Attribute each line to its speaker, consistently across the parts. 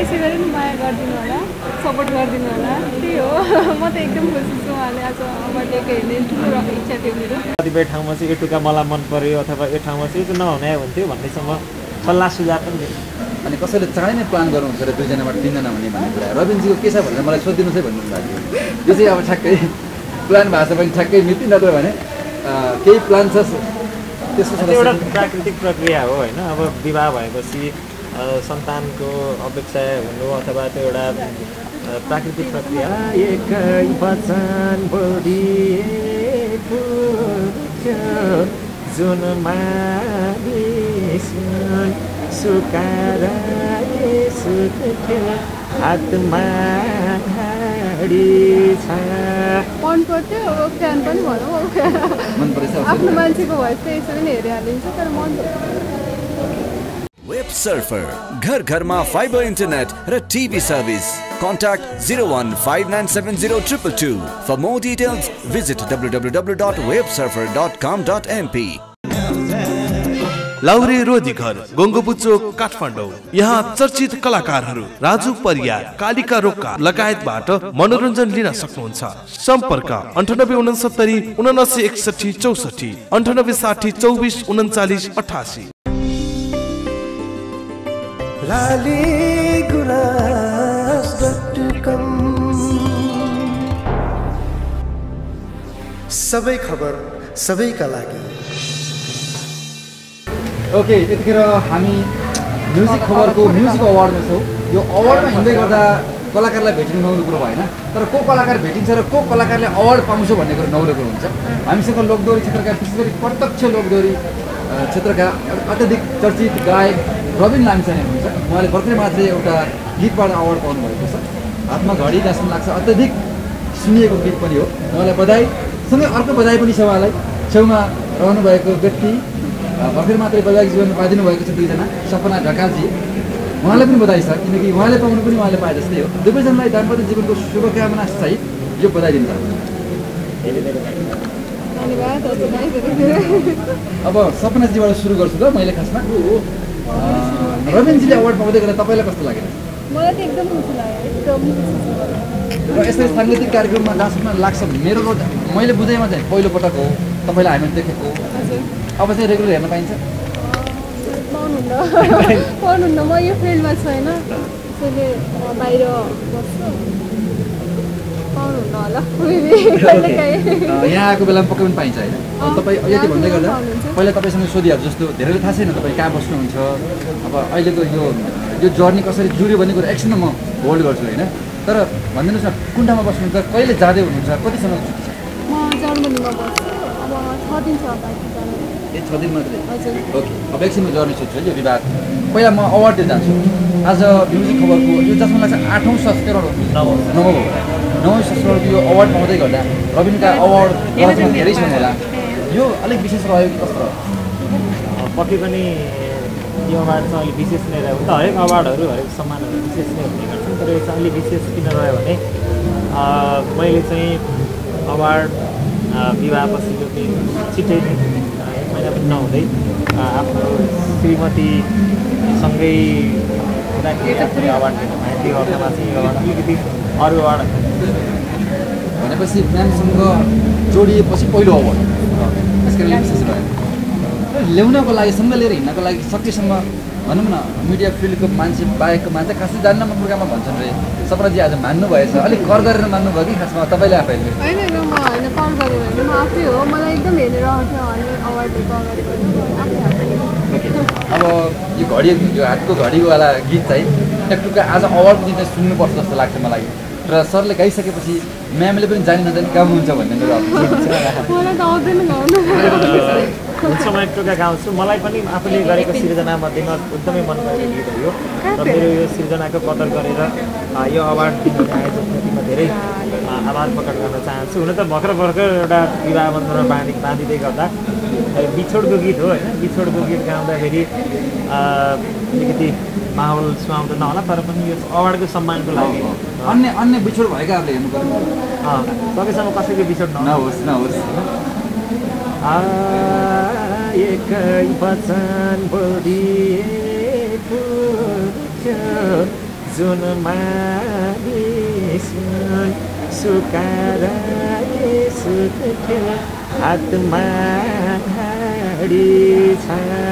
Speaker 1: यसै गरी नि माया गरिदिनु होला सपोर्ट गरिदिनु होला त्यही हो म त एकदम खुसी छु उहाँले आज अवार्ड हेर्ने ठुलो इच्छा थियो मेरो
Speaker 2: कतिपय ठाउँमा चाहिँ यो टुक्का मलाई मन पर्यो अथवा यो ठाउँमा चाहिँ यो नहुने हुन्थ्यो भन्नेसम्म सल्लाह सुझाव पनि दियो
Speaker 3: अनि कसैले चाँडै नै प्लान गर्नुहुन्छ र दुईजनाबाट तिनजना हुने भन्ने कुरा रबिनजीको के छ भनेर मलाई सोधिदिनुहोस् है भन्नु भएको यो चाहिँ अब ठ्याक्कै प्लान भएको छ भने ठ्याक्कै मिति नत्र भने केही प्लान छ त्यसको
Speaker 2: एउटा प्राकृतिक प्रक्रिया हो होइन अब विवाह भएपछि सन्तानको अपेक्षा हुनु अथवा त्यो एउटा प्राकृतिक प्रक्रिया एकै वचन बोलिएको जुन मानिस सुकाराले सुत्थ्यो हातमा घडी छ
Speaker 1: मन पर्थ्यो अब फ्यान पनि भनौँ
Speaker 3: मन परेछ
Speaker 1: आफ्नो मान्छेको भएस त यसरी नै हेरिहालिन्छ तर मन
Speaker 4: वेब सर्फर घर घरमा फाइबर इन्टरनेट र TV service contact 015970222 for more details visit www.websurfer.com.mp
Speaker 5: लाउरे रोधी घर गोङ्गोबुचो काठमाडौँ यहाँ चर्चित कलाकारहरू राजु परियार कालिका रोक्का लगायतबाट मनोरञ्जन लिन सक्नुहुन्छ सम्पर्क 9869 7961 64 9860 24 39 88
Speaker 6: सबै खबर सबैका लागि
Speaker 3: ओके यतिखेर हामी म्युजिक खबरको म्युजिक अवार्डमा छौँ यो अवार्डमा हिँड्दै गर्दा कलाकारलाई भेटिनु नौलो कुरो भएन तर को कलाकार भेटिन्छ र को कलाकारले अवार्ड पाउँछ भन्ने कुरो नौलो कुरो हुन्छ हामीसँग लोकदोहोरी क्षेत्रका विशेष गरी प्रत्यक्ष लोकदोहोरी क्षेत्रका अत्यधिक चर्चित गायक रबिन लामिछाने हुनुहुन्छ उहाँले भर्खरै मात्रै एउटा गीतबाट अवार्ड पाउनुभएको छ हातमा घडी जस्तो लाग्छ अत्यधिक सुनिएको गीत पनि हो उहाँलाई बधाई सँगै अर्को बधाई पनि छ उहाँलाई छेउमा रहनुभएको व्यक्ति भर्खर मात्रै वैवाहिक जीवन बाँधिनु भएको छ दुईजना सपना ढकालजी उहाँलाई पनि बधाई छ किनकि उहाँले पाउनु पनि उहाँले पाए जस्तै हो दुवैजनालाई दाम्पत्य जीवनको शुभकामना सहित यो बधाई दिन अब सपनाजीबाट सुरु गर्छु त मैले खासमा रबिनजीले अवार्ड पाउँदै गर्दा तपाईँलाई कस्तो लाग्यो
Speaker 1: मलाई त एकदम खुसी लाग्यो एकदम
Speaker 3: र यस्तै साङ्गीतिक कार्यक्रममा जसमा लाग्छ मेरो मैले बुझाइमा चाहिँ पहिलोपटक हो तपाईँलाई हामीले देखेको अब चाहिँ रेगुलर हेर्न पाइन्छ
Speaker 1: पाउनुहुन्न म यो फिल्डमा छैन त्यसैले बाहिर बस्छु पाउनुहुन्न होला
Speaker 3: यहाँ आएको बेलामा पक्कै पनि पाइन्छ होइन तपाईँ यति भन्दै गर्दा पहिला तपाईँसँग सोधिहाल्छु जस्तो धेरैले थाहा छैन तपाईँ कहाँ बस्नुहुन्छ अब अहिलेको यो जर्नी कसरी जुड्यो भन्ने कुरा एकछिनमा म होल्ड गर्छु होइन तर भनिदिनुहोस् न कुन ठाउँमा बस्नुहुन्छ कहिले जाँदै हुनुहुन्छ कतिसम्म
Speaker 1: म जर्मनीमा बस्छु अब 6 दिन छ बाँकी जानु
Speaker 3: ए 6 दिन मात्रै ओके अब एकछिनमा जर्नी सोध्छु है यो विभाग पहिला म अवार्ड दिन जान्छु आज म्युजिक खबरको यो जसमा लाग्छ 8औं संस्करण हो 9औं संस्करणको यो अवार्ड पाउँदै गर्दा रबिनका अवार्ड धेरै छन् होला यो अलिक विशेष रह्यो कि कस्तो
Speaker 2: पक्कै पनि यो अवार्ड चाहिँ अलिक विशेष नै रह्यो त हरेक अवार्डहरू हरेक सम्मानहरू विशेष नै हुने गर्छन् तर यो चाहिँ अलिक विशेष किन रह्यो भने मैले चाहिँ अवार्ड विवाहपछिको दिन छिट्टै नै 1 महिना पनि नहुँदै आफ्नो श्रीमतीसँगै अवार्ड दिनु भयो त्यो अर्थमा चाहिँ यो अवार्ड अलिकति अरू अवार्ड
Speaker 3: भनेपछि म्यामसँग जोडिएपछि पहिलो अवार्ड त्यस कारणले विशेष रह्यो ल्याउनको लागि सँग लिएर हिँड्नको लागि सकेसम्म भनौँ न मिडिया फिल्डको मान्छे बाहेकको मान्छे खासै जान्नमा प्रोग्राममा भन्छन् रे सपनाजी आज मान्नु भएछ अलिक कर गरेर मान्नुभयो कि खासमा तपाईँले आफैले
Speaker 1: होइन म होइन कर गरेर होइन म आफै हो मलाई एकदम हेरेर आउँथ्यो अनि अवार्ड दिएको अगाडि
Speaker 3: अब यो घडी यो हातको घडीवाला गीत चाहिँ एकटुक्का आज अवार्डको दिन चाहिँ सुन्नुपर्छ जस्तो लाग्छ मलाई र सरले गाइसकेपछि म्यामले पनि जानी नजानी गाउनुहुन्छ भन्ने मेरो
Speaker 1: मलाई त आउँदैन गाउनु
Speaker 2: हुन्छ म एक टुक्का गाउँछु मलाई पनि आफूले गरेको सिर्जना मध्येमा एकदमै मन परेको गीत हो र मेरो यो सिर्जनाको कदर गरेर यो अवार्ड दिने आयोजकप्रति म धेरै आभार प्रकट गर्न चाहन्छु हुन त भर्खर एउटा विवाह बन्धनमा बाँधिँदै गर्दा बिछोडको गीत हो होइन बिछोडको गीत गाउँदाखेरि अलिकति माहौल सुहाउँदैन होला तर पनि यो अवार्डको सम्मानको लागि
Speaker 3: अन्य बिछोड भएकाहरूले हेर्नु पर्यो
Speaker 2: सकेसम्म कसैको बिछोड
Speaker 3: नहोस्
Speaker 2: एकै वचन बोलिएको जुन मानिस सुकारा सुत्थ्यो हातमा घडी छ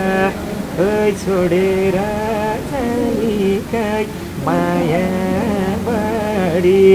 Speaker 2: छोडेर जानेकै माया बढी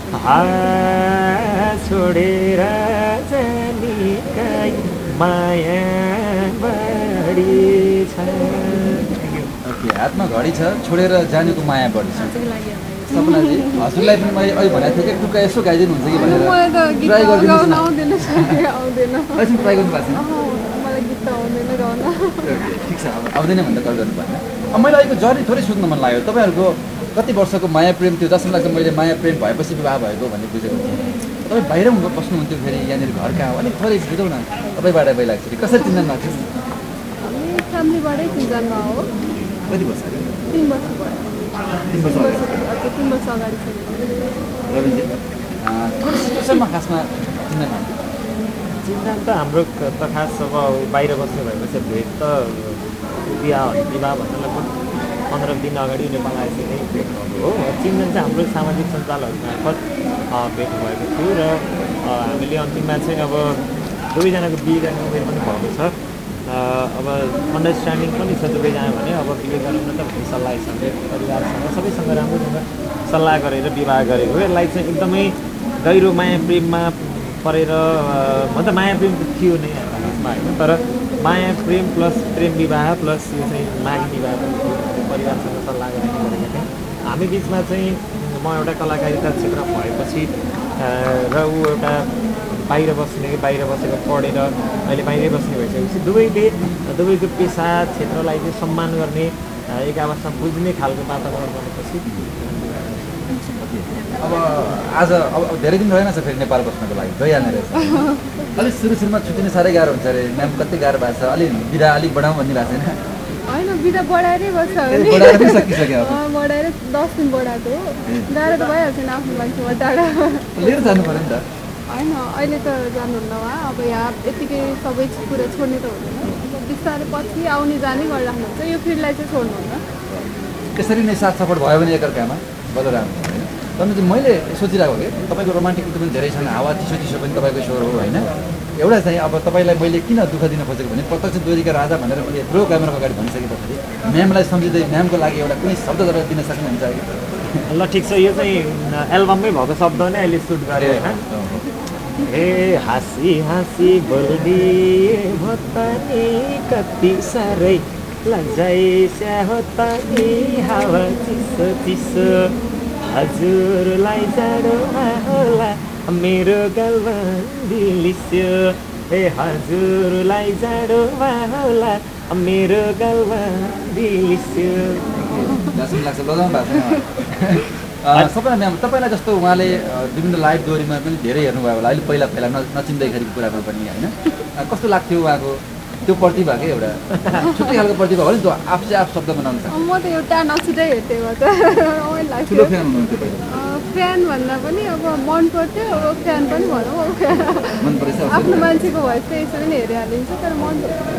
Speaker 2: छोडेर जानेकै माया बढी छ।
Speaker 3: ओके, हातमा घडी छ छोडेर जानेको माया बढी छ। सपनाजी हजुरलाई पनि मैले अहिले भनेको थिएँ कि टुक्का यसो गाइदिनुहुन्छ कि भनेर ट्राई गरिदिनुहोस् न।
Speaker 1: आउँदैन
Speaker 3: एकछिन ट्राई गर्नु भएको छैन?
Speaker 1: मलाई गीत त आउँदैन गाउन।
Speaker 3: ठिक छ, अब आउँदैन भने त कल गर्नु भएन। अब मैले अहिलेको जर्नी थोरै सोध्न मन लाग्यो, तपाईँहरूको कति वर्षको माया प्रेम थियो? जसमा लाग्छ मैले माया प्रेम भएपछि विवाह भएको भन्ने बुझेको थिएँ। तपाईँ बाहिर बस्नुहुन्थ्यो, फेरि यहाँनिर घर कहाँ हो? अलिक थोरै बुझौँ न, तपाईँबाट पहिला लाग्छ कसरी चिन्जान भएको थियो?
Speaker 1: हामी फ्यामिलीबाटै चिन्जानमा हो।
Speaker 3: कति वर्ष?
Speaker 1: 3 वर्ष भयो।
Speaker 3: 3 वर्ष अगाडि।
Speaker 1: 3 वर्ष अगाडि छ।
Speaker 3: रविनजी कुन सिचुएसनमा खासमा चिन्जान भएको?
Speaker 2: चिन्जान त हाम्रो त खास अब बाहिर बस्नु भएपछि भेट त विवाह भन्दा लगभग 15 दिन अगाडि नेपाल आएपछि नै भेट भएको हो। चिन्जान चाहिँ हाम्रो सामाजिक सञ्जालहरू मार्फत भेट भएको थियो र हामीले अन्तिममा चाहिँ अब दुवैजनाको बिहे गर्ने उमेर पनि भएको छ। अब अन्डरस्ट्यान्डिङ पनि छ दुवैजना भने अब बिहे गरौँ न त भन्ने सल्लाहसँगै परिवारसँग सबैसँग राम्रोसँग सल्लाह गरेर विवाह गरेको। यसलाई चाहिँ एकदमै गहिरो माया प्रेममा परेर म त माया प्रेम त थियो नै खासमा होइन, तर माया प्रेम प्लस प्रेम विवाह प्लस यो चाहिँ माघी विवाह पनि परिवारसँग सल्लाह गरेर गरेको थिएँ। हामी बिचमा चाहिँ म एउटा कलाकारिता क्षेत्र भएपछि र ऊ एउटा बाहिर बसेको पढेर अहिले बाहिरै बस्ने भइसकेपछि दुवैको पेसा क्षेत्रलाई चाहिँ सम्मान गर्ने एक आपसमा बुझ्ने खालको वातावरण बनेपछि
Speaker 3: अब आज अब धेरै दिन रहेन छ फेरि नेपाल बस्नको लागि गइहाल्ने रहेछ। अलिक सुरुमा छुट्टिनु साह्रै गाह्रो हुन्छ अरे म्याम, कति गाह्रो भएको छ? अलिक बिदा अलिक बढाउँ भन्ने भएको छैन?
Speaker 1: होइन, बिदा बढाएरै बस्छ
Speaker 3: बढाएर पनि सकिसक्यो।
Speaker 1: बढाएर 10 दिन बढाएको हो। गाह्रो त भइहाल्छ नि आफ्नो मान्छेमा टाढा
Speaker 3: लिएर जानु पऱ्यो नि त।
Speaker 1: होइन, अहिले त जानुहुन्न उहाँ। अब यहाँ यतिकै सबै कुरा छोड्ने त हुँदैन। बिस्तारै पछि आउने जाने गरिराख्नुहुन्छ। यो फिल्डलाई चाहिँ छोड्नुहुन्न।
Speaker 3: त्यसरी नै साथ सपोर्ट भयो भने एकअर्कामा बल्ल राम्रो होइन। तर चाहिँ मैले सोचिरहेको कि तपाईँको रोमान्टिक गीत पनि धेरै छन्, हावा चिसो चिसो पनि तपाईँको स्वर हो होइन। एउटा चाहिँ अब तपाईँलाई मैले किन दुःख दिन खोजेको भने प्रत्यक्ष दोहोरीका राजा भनेर मैले यत्रो क्यामेराको अगाडि भनिसकेपछि म्यामलाई सम्झिँदै म्यामको लागि एउटा कुनै शब्द तपाईँ दिन सक्नुहुन्छ कि?
Speaker 2: ल ठिक छ, यो चाहिँ एल्बममै भएको शब्द नै अहिले सुट गरेँ होइन। हे हाँसी हाँसी बोलिदिए भत्तानी कति साह्रै लजाइस्या हो तानी हावा चिसो चिसो हजुरलाई जाडोमा होला मेरो गालमा दिलिस्यो। हे हजुरलाई जाडोमा होला मेरो गालमा दिलिस्यो।
Speaker 3: लाग्छ बजाउनु भएको छैन। सबैलाई म्याम तपाईँलाई जस्तो उहाँले विभिन्न लाइभ दोहोरीमा पनि धेरै हेर्नुभयो होला, अहिले पहिला नचिन्दैखेरिको कुरामा पनि होइन। कस्तो लाग्थ्यो उहाँको त्यो प्रतिभा के एउटा छुट्टै खालको प्रतिभा हो नि, त्यो आफसे आफ शब्द बनाउनु सक्छ।
Speaker 1: म त एउटा नछुट्टै हेर्थेँ म त
Speaker 3: ठुलो फ्यान हुनुहुन्थ्यो पहिला?
Speaker 1: फ्यान भन्दा पनि अब मन पर्थ्यो, अब फ्यान पनि भनौँ।
Speaker 3: मन परेछ
Speaker 1: आफ्नो मान्छेको भएस चाहिँ यसरी नै हेरिहालिन्छ, तर मन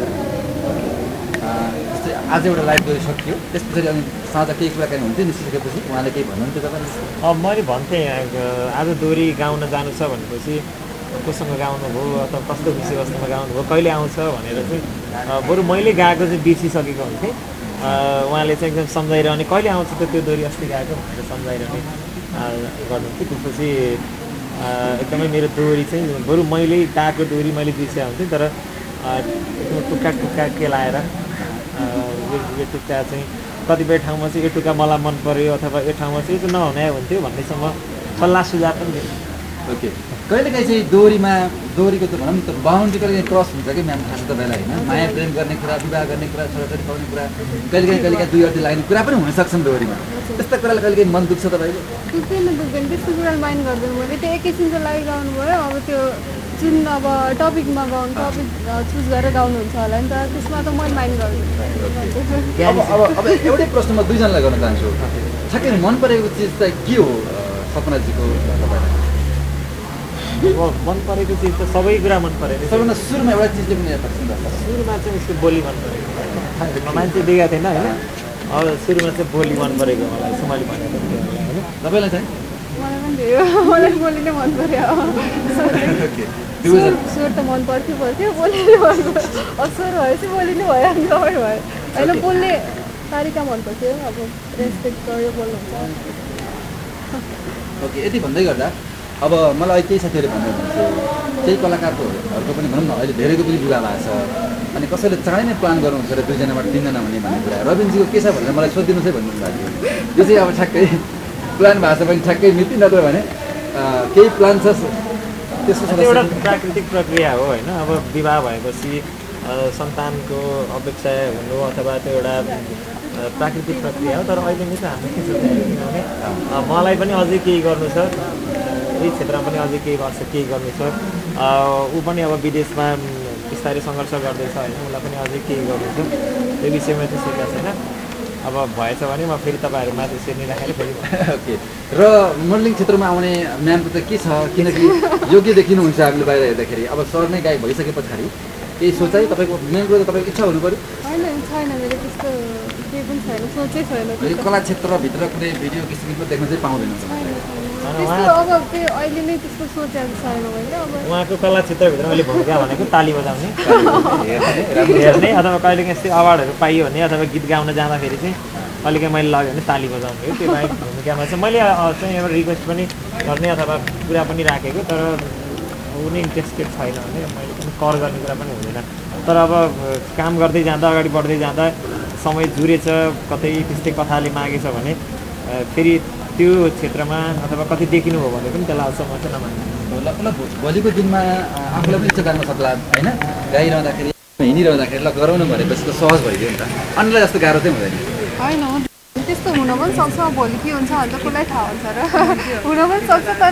Speaker 3: जस्तै आज एउटा लाइभ दोहोरी सकियो, त्यस पछाडि अनि साँझ केही कुराकानी हुन्थ्यो निस्किसकेपछि उहाँले केही भन्नुहुन्थ्यो तपाईँले?
Speaker 2: मैले भन्थेँ आज दोहोरी गाउन जानु छ भनेपछि कोसँग गाउनुभयो अथवा कस्तो विषयवस्तुमा गाउनुभयो, कहिले आउँछ भनेर चाहिँ बरु मैले गाएको चाहिँ बिर्सिसकेको हुन्थेँ। उहाँले चाहिँ एकदम सम्झाइरहने कहिले आउँछ त त्यो दोहोरी अस्ति गाएको भनेर सम्झाइरहने गर्नुहुन्थ्यो। त्यसपछि एकदमै मेरो दोहोरी चाहिँ बरु मैले गाएको दोहोरी मैले बिर्सिया हुन्थेँ, तर टुक्का टुक्का केलाएर यो टुक्का चाहिँ कतिपय ठाउँमा चाहिँ यो टुक्का मलाई मन पऱ्यो अथवा यो ठाउँमा चाहिँ यो नहुने हुन्थ्यो भन्नेसम्म सल्लाह सुझाव पनि दिएँ।
Speaker 3: ओके, कहिलेकाहीँ चाहिँ दोहोरीको त भनौँ न त बााउन्ड्री कहिले क्रस हुन्छ कि म्याम, खास तपाईँलाई होइन? माया प्रेम गर्ने कुरा, विवाह गर्ने कुरा, छोराछोरी पाउने कुरा, कहिलेकाहीँ दुई अर्थी लाग्ने कुरा पनि हुनसक्छन् दोहोरीमा। त्यस्ता कुरालाई कहिलेकाहीँ मन दुख्छ तपाईँको?
Speaker 1: दुख्दैन त्यस्तो कुराले माइन्ड गर्दैन। मैले त्यो एकैछिनको लागि गाउनु भयो। अब त्यो जुन अब टपिकमा गाउनु, टपिक चुज गरेर गाउनुहुन्छ होला नि त, त्यसमा त मैले माइन्ड गर्दिनँ।
Speaker 3: अब एउटै प्रश्नमा दुईजनालाई गर्न चाहन्छु। ठ्याक्कै मन परेको चिज चाहिँ के हो सपनाजीको तपाईँलाई?
Speaker 2: मन परेको चिज त सबै कुरा मन परेको।
Speaker 3: सबभन्दा सुरुमा एउटा चिजले पनि याद पर्छ।
Speaker 2: सुरुमा चाहिँ उसको बोली मन परेको, मान्छे देखाएको थिएन होइन। अब सुरुमा चाहिँ बोली मन परेको मलाई, सुमाली भनेको
Speaker 3: तपाईँलाई चाहिँ
Speaker 1: मलाई पनि धेरै मलाई बोली नै मन पर्यो स्वर त मन पर्थ्यो बोली नै मन पर्यो स्वर भएपछि बोली नै भयो अनि तपाईँ भयो होइन बोल्ने तरिका मन पर्थ्यो अब रेस्पेक्ट गर्यो बोल्नुहुन्छ
Speaker 3: ओके यति भन्दै गर्दा अब मलाई केही साथीहरूले भन्दै हुनुहुन्छ केही कलाकारहरूको पनि भनौँ न अहिले धेरैको पनि विवाह भएको छ अनि कसैले चाँडै नै प्लान गर्नुहुन्छ र 2 जनाबाट 3 जना भन्ने कुरा रविनजीको के छ भनेर मलाई सोधिदिनुहोस् है भन्नुभएको थियो यो चाहिँ अब ठ्याक्कै प्लान भएको छ भने ठ्याक्कै मिति नत्र भने केही प्लान छ त्यसको
Speaker 2: एउटा प्राकृतिक प्रक्रिया हो होइन अब विवाह भएपछि सन्तानको अपेक्षा हुनु अथवा त्यो एउटा प्राकृतिक प्रक्रिया हो तर अहिले नै त हामी के सोच्दैछौँ किनभने मलाई पनि अझै केही गर्नु छ यही क्षेत्रमा पनि अझै केही वर्ष केही गर्नु छ ऊ पनि अब विदेशमा बिस्तारै सङ्घर्ष गर्दैछ होइन उसलाई पनि अझै केही गर्नु छ त्यो विषयमा चाहिँ सोचेको छैन अब भएछ भने म फेरि तपाईँहरूमा त्यसरी नै राखेर फेरि
Speaker 3: ओके र मोडलिङ क्षेत्रमा आउने म्यामको त के छ किनकि योग्य देखिनुहुन्छ हामीले बाहिर हेर्दाखेरि अब सर नै गायक भइसके पछाडि केही सोचाइ तपाईँको मेन कुरो त तपाईँको इच्छा हुनु पऱ्यो
Speaker 1: होइन छैन मेरो त्यस्तो केही पनि छैन सोचै छैन
Speaker 3: कला क्षेत्रभित्र कुनै भिडियो किसिमको देख्न चाहिँ पाउँदैन
Speaker 1: त्यस्तो अब त्यो अहिले नै त्यस्तो सोचेको छैन होइन अब
Speaker 2: उहाँको कला क्षेत्रभित्र मैले भूमिका भनेको ताली बजाउने हेर्ने अथवा कहिलेकाहीँ यस्तै अवार्डहरू पाइयो भने अथवा गीत गाउन जाँदाखेरि चाहिँ कहिलेकाहीँ मैले लग्यो भने ताली बजाउने हो त्यो बाहेक भूमिकामा चाहिँ मैले चाहिँ एउटा रिक्वेस्ट पनि गर्ने अथवा कुरा पनि राखेको तर ऊ नै इन्ट्रेस्टेड छैन भने मैले पनि कर गर्ने कुरा पनि हुँदैन तर अब काम गर्दै जाँदा अगाडि बढ्दै जाँदा समय जुरेछ कतै त्यस्तै कथाले मागेछ भने फेरि त्यो क्षेत्रमा अथवा कति देखिनु हो भने पनि त्यसलाई अझसम्म चाहिँ नमान्नु
Speaker 3: भोलिको दिनमा आफूलाई पनि इच्छा जान्न सक्ला होइन गाइरहँदाखेरि हिँडिरहँदाखेरि ल गराउनु भनेपछि त सहज भइदियो नि त अन्यलाई जस्तो गाह्रो चाहिँ हुँदैन
Speaker 1: होइन त्यस्तो हुन पनि सक्छ भोलि के हुन्छ भने त कसलाई थाहा हुन्छ र हुन पनि सक्छ तर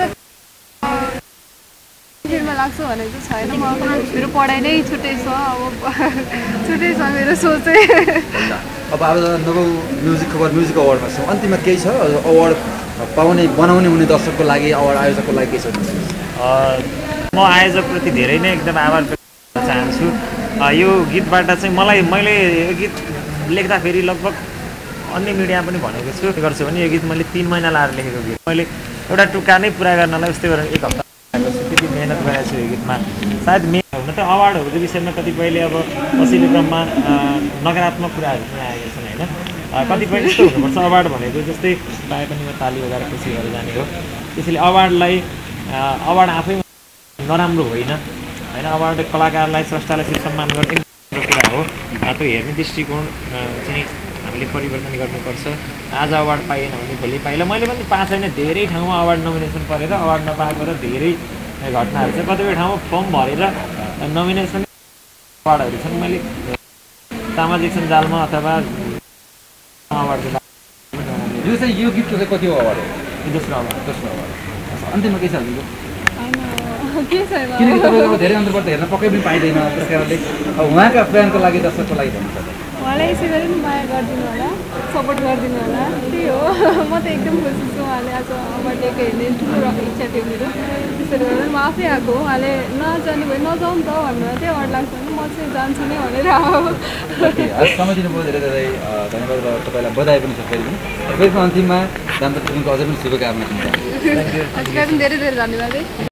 Speaker 1: फिल्डमा लाग्छु भनेको छैन म मेरो पढाइ नै छुट्टै छ अब छुट्टै छ मेरो सोचै
Speaker 3: अब नवौँ म्युजिक अवार्डमा छौँ अन्तिममा केही छ अवार्ड बनाउने हुने दर्शकको लागि अवार्ड आयोजकको लागि के छ
Speaker 2: म आयोजकप्रति धेरै नै एकदम आभार व्यक्त गर्न चाहन्छु यो गीतबाट चाहिँ मैले यो गीत लेख्दाखेरि लगभग अन्य मिडियामा पनि भनेको छु के गर्छु भने यो गीत मैले 3 महिना लाएर लेखेको गीत मैले एउटा टुक्का नै पुरा गर्नलाई उस्तै गरेर 1 हप्ता त्यति मेहनत गरेको छु यो गीतमा सायद हुन त अवार्डहरूको विषयमा कतिपयले अब पछिल्लो क्रममा नकारात्मक कुराहरू पनि आएका छन् होइन कतिपय यस्तो हुनुपर्छ अवार्ड भनेको जस्तै पाए पनि म ताली बजाएर खुसी भएर जाने हो त्यसैले अवार्ड आफै नराम्रो होइन अवार्ड कलाकारलाई स्रष्टालाई सम्मान गर्ने राम्रो कुरा हो त्यो हेर्ने दृष्टिकोण चाहिँ हामीले परिवर्तन गर्नुपर्छ आज अवार्ड पाइएन भने भोलि पाइला मैले पनि पाएको छैन धेरै ठाउँमा अवार्ड नोमिनेसन परेर अवार्ड नपाएको र धेरै घटनाहरू छ कतिपय ठाउँमा फर्म भरेर नोमिनेसन अवार्डहरू छन् मैले सामाजिक सञ्जालमा अथवा अवार्ड
Speaker 3: यो चाहिँ यो गीतको चाहिँ कति अवार्ड हो
Speaker 2: दोस्रो अवार्ड
Speaker 3: अन्तिममा के छ हजुरको
Speaker 1: के छैन
Speaker 3: किनकि तपाईँको धेरै अन्तर्गत हेर्न पक्कै पनि पाइँदैन त्यस कारणले उहाँका फ्यानको लागि दर्शकको लागि भन्नुपर्छ
Speaker 1: उहाँलाई यसै गरी पनि माया गरिदिनु होला सपोर्ट गरिदिनु होला त्यही हो म त एकदम खुसी छु उहाँले आज अवार्ड दिएको हेर्ने ठुलो इच्छा थियो मेरो त्यसरी गरेर म आफै आएको उहाँले नजाने भए नजाउँ त भनेर चाहिँ अवार्ड लाग्छ भने म चाहिँ जान्छु नै भनेर
Speaker 3: आज समय दिनुभयो धेरै धेरै धन्यवाद र तपाईँलाई बधाई पनि छ फेरि पनि अन्तिममा दाम्पत्य जीवनको अझै पनि शुभकामना हुन्छ
Speaker 1: हजुरलाई पनि धेरै धेरै धन्यवाद है